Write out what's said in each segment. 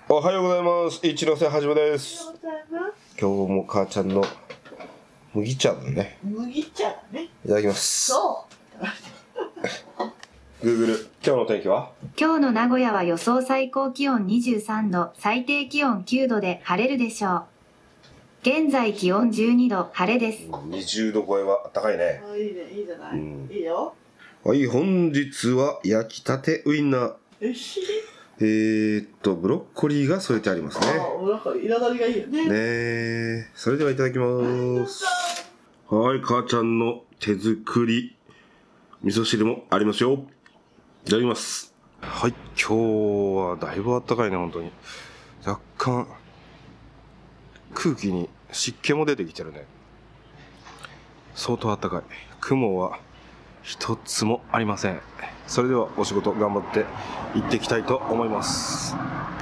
おはようございます。一ノ瀬はじめです。今日も母ちゃんの麦茶だね。 麦茶だね。 いただきます。 そう。 Google、今日の天気は？ 今日の名古屋は予想最高気温23度、最低気温9度で晴れるでしょう。現在気温12度、晴れです。 20度超えは暖かいね。 いいね、いいじゃない。いいよ。 はい、本日は焼きたてウインナー。ブロッコリーが添えてありますね。 ブロッコリー、彩りがいいよね。 ねえ、それではいただきます。はい、母ちゃんの手作り味噌汁もありますよ。いただきます。はい、今日はだいぶ暖かいね、本当に。若干空気に湿気も出てきてるね。相当暖かい。雲は一つもありません。それではお仕事頑張って行っていきたいと思います。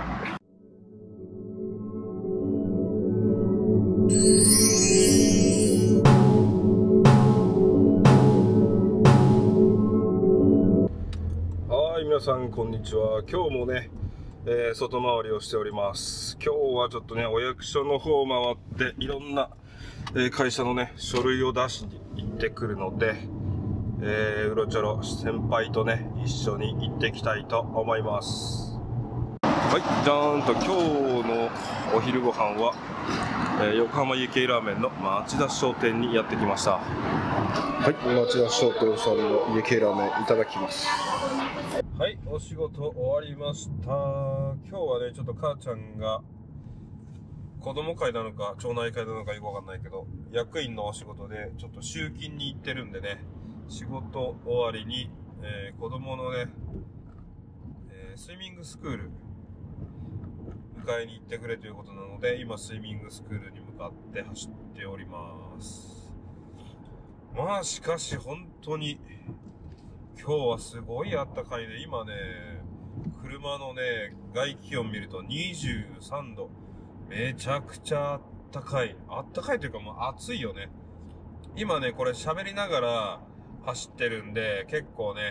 はい、皆さんこんにちは。今日もね、外回りをしております。今日はちょっとね、お役所の方を回っていろんな、会社のね書類を出しに行ってくるので、うろちょろ先輩とね一緒に行ってきたいと思います。はい、じゃーんと今日のお昼ご飯は、横浜家系ラーメンの町田商店にやってきました。はい、町田商店さんの家系ラーメンいただきます。はい、お仕事終わりました。今日はねちょっと母ちゃんが子供会なのか町内会なのかよくわかんないけど役員のお仕事でちょっと集勤に行ってるんでね、仕事終わりに、子供のね、スイミングスクール迎えに行ってくれということなので、今スイミングスクールに向かって走っております。まあしかし本当に今日はすごい暖かいね。今ね車のね外気温見ると23度、めちゃくちゃ暖かい。暖かいというかもう暑いよね。今ねこれ喋りながら走ってるんで結構ね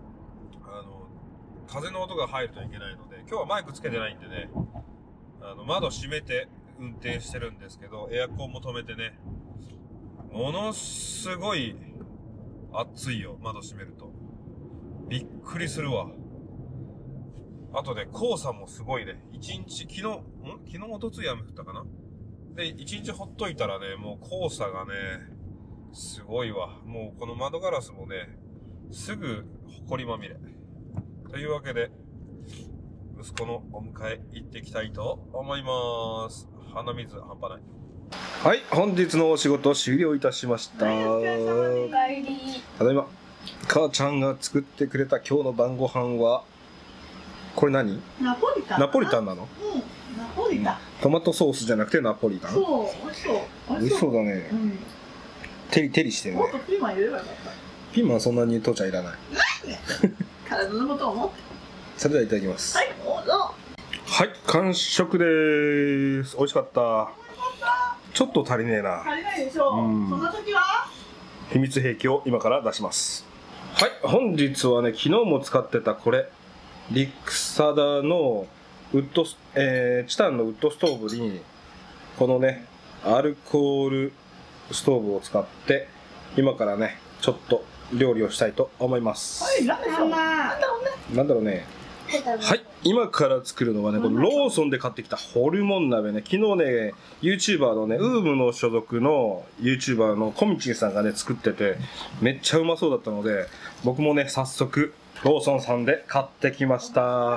風の音が入るといけないので、今日はマイクつけてないんでね窓閉めて運転してるんですけど、エアコンも止めてね、ものすごい暑いよ。窓閉めるとびっくりするわ。あとね黄砂もすごいね。昨日一昨日雨降ったかな。で一日ほっといたらねもう黄砂がねすごいわ。もうこの窓ガラスもねすぐ埃まみれというわけで、息子のお迎え行ってきたいと思います。鼻水半端ない。はい、本日のお仕事終了いたしました。ただいま。母ちゃんが作ってくれた今日の晩ご飯はこれ何？ ナポリタン。 ナポリタンなの？ ナポリタン。 トマトソースじゃなくてナポリタン？ そう、美味しそう。 美味しそうだね。テリテリしてるね。 もっとピーマン入れればよかった。 ピーマンそんなに父ちゃんいらない。 体のことを思って。 それではいただきます。 はい、どうぞ。 はい、完食でーす。美味しかった。ちょっと足りねえな。 足りないでしょう。そんな時は秘密兵器を今から出します。はい、本日はね昨日も使ってたこれリクサダのウッド、チタンのウッドストーブにこのねアルコールストーブを使って今からねちょっと料理をしたいと思います。 はい、なんだろうね。 はい、今から作るのはねこのローソンで買ってきたホルモン鍋ね。昨日ね YouTuber のねウームの所属の YouTuber のコミチンさんがね作っててめっちゃうまそうだったので、僕もね早速ローソンさんで買ってきました。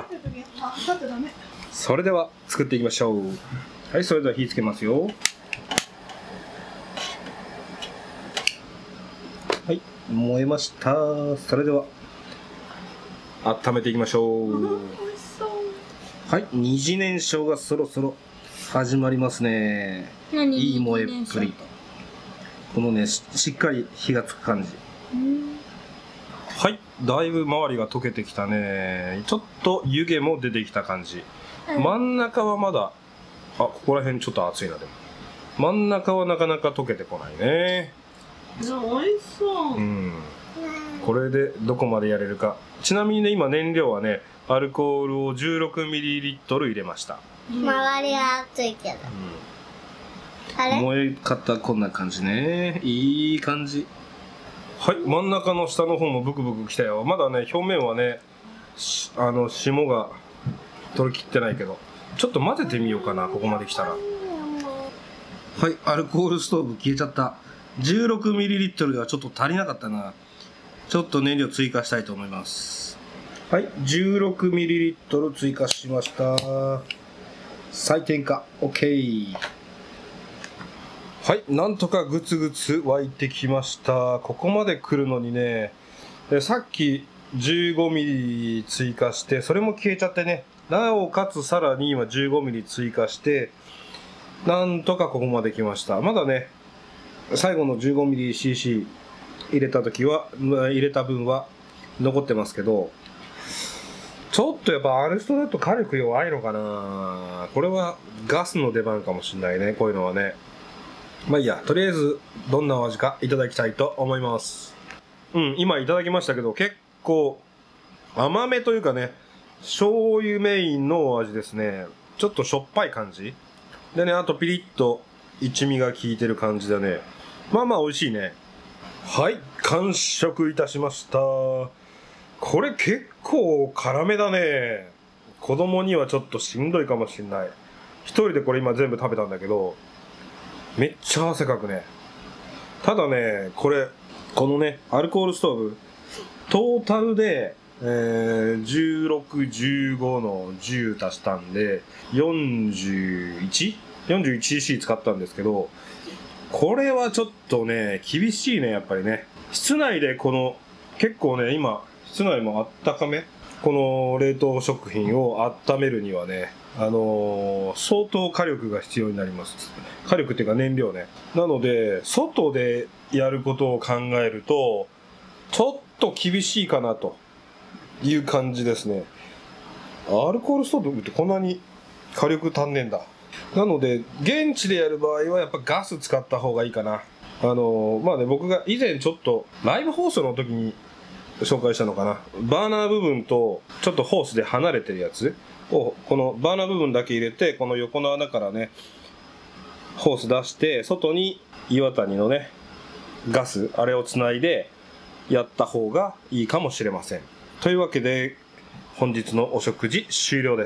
それでは作っていきましょう。はい、それでは火つけますよ。はい、燃えました。それでは温めていきましょう。はい、二次燃焼がそろそろ始まりますね。いい燃えっぷり。このね しっかり火がつく感じ。はい、だいぶ周りが溶けてきたね。ちょっと湯気も出てきた感じ。真ん中はまだここら辺ちょっと熱いな。でも真ん中はなかなか溶けてこないね。 美味しそう。 これでどこまでやれるか。ちなみにね今燃料はねアルコールを 16ml 入れました。 周りは熱いけど。あれ？ 燃え方こんな感じね。いい感じ。はい、真ん中の下の方もブクブクきたよ。まだね、表面はね、霜が取り切ってないけど、ちょっと混ぜてみようかな、ここまで来たら。はい、アルコールストーブ消えちゃった。16ml ではちょっと足りなかったな。ちょっと燃料追加したいと思います。はい、16ml 追加しました。採点か OK。はい、なんとかグツグツ沸いてきました。ここまで来るのにね、さっき15ミリ追加して、それも消えちゃってね、なおかつさらに今15ミリ追加して、なんとかここまで来ました。まだね、最後の15ミリ cc 入れた時は、入れた分は残ってますけど、ちょっとやっぱアルストだと火力弱いのかな。これはガスの出番かもしれないね、こういうのはね。まあいいや、とりあえずどんなお味かいただきたいと思います。今いただきましたけど、結構甘めというかね、醤油メインのお味ですね。ちょっとしょっぱい感じでね、あとピリッと一味が効いてる感じだね。まあまあ美味しいね。はい、完食いたしました。これ結構辛めだね。子供にはちょっとしんどいかもしんない。一人でこれ今全部食べたんだけど、めっちゃ汗かくね。ただね、このね、アルコールストーブ、トータルで、16、15の10足したんで、41cc 使ったんですけど、これはちょっとね、厳しいね、やっぱりね。室内で結構ね、今、室内もあったかめこの冷凍食品を温めるにはね、相当火力が必要になります。火力っていうか燃料ね。なので、外でやることを考えると、ちょっと厳しいかなという感じですね。アルコールストーブってこんなに火力足んねえんだ。なので、現地でやる場合はやっぱガス使った方がいいかな。まあね、僕が以前ちょっとライブ放送の時に紹介したのかな。バーナー部分とちょっとホースで離れてるやつを、このバーナー部分だけ入れて、この横の穴からね、ホース出して、外に岩谷のね、ガス、あれをつないでやった方がいいかもしれません。というわけで、本日のお食事終了です。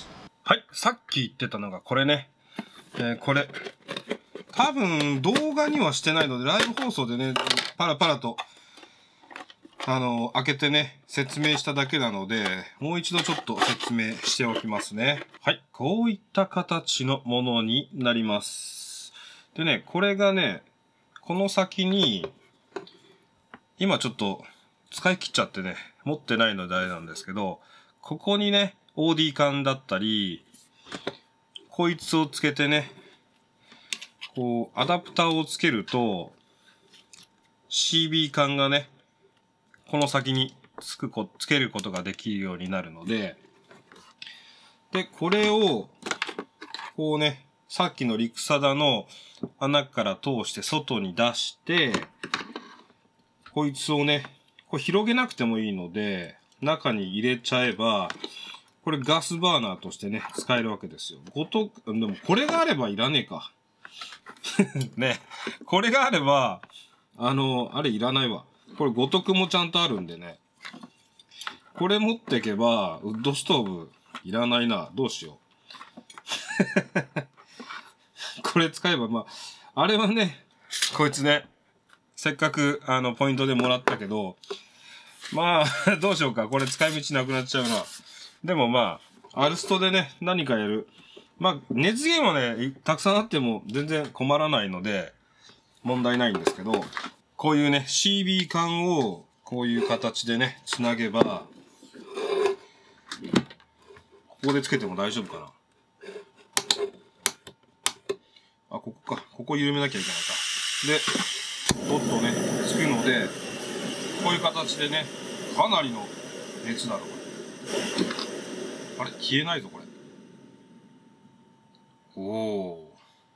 はい、さっき言ってたのがこれね。これ、多分動画にはしてないので、ライブ放送でね、パラパラと、開けてね、説明しただけなので、もう一度ちょっと説明しておきますね。はい。こういった形のものになります。でね、これがね、この先に、今ちょっと使い切っちゃってね、持ってないのであれなんですけど、ここにね、OD 管だったり、こいつをつけてね、こう、アダプターをつけると、CB 管がね、この先につけることができるようになるので、で、これを、こうね、さっきのリクサダの穴から通して外に出して、こいつをね、これ広げなくてもいいので、中に入れちゃえば、これガスバーナーとしてね、使えるわけですよ。でもこれがあればいらねえか。ね、これがあれば、あれいらないわ。これ五徳もちゃんとあるんでね。これ持っていけば、ウッドストーブいらないな。どうしよう。これ使えば、まあ、あれはね、こいつね、せっかく、ポイントでもらったけど、まあ、どうしようか。これ使い道なくなっちゃうな。でもまあ、アルストでね、何かやる。まあ、熱源はね、たくさんあっても全然困らないので、問題ないんですけど、こういうね、CB 管を、こういう形でね、つなげば、ここでつけても大丈夫かな。あ、ここか。ここ緩めなきゃいけないか。で、ドッとね、つくので、こういう形でね、かなりの熱だろ、これ。あれ消えないぞ、これ。おー。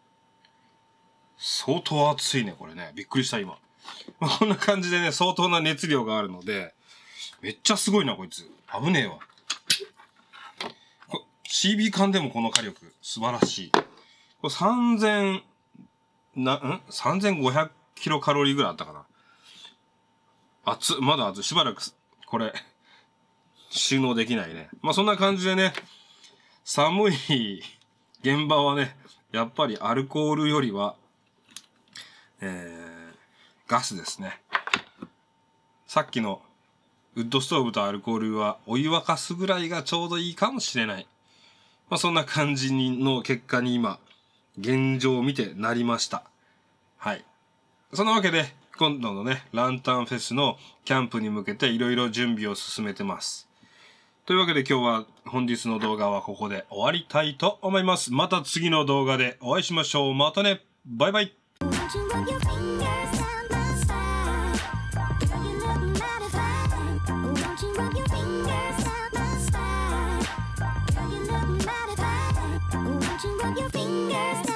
相当熱いね、これね。びっくりした、今。こんな感じでね、相当な熱量があるので、めっちゃすごいな、こいつ。危ねえわ。 CB 缶でもこの火力、素晴らしい。これ3500キロカロリーぐらいあったかな。まだ熱い。しばらく、これ、収納できないね。まあそんな感じでね、寒い現場はね、やっぱりアルコールよりは、ガスですね。さっきのウッドストーブとアルコールはお湯沸かすぐらいがちょうどいいかもしれない。まあそんな感じの結果に今、現状を見てなりました。はい。そんなわけで、今度のね、ランタンフェスのキャンプに向けていろいろ準備を進めてます。というわけで今日は本日の動画はここで終わりたいと思います。また次の動画でお会いしましょう。またね。バイバイ。 Your fingers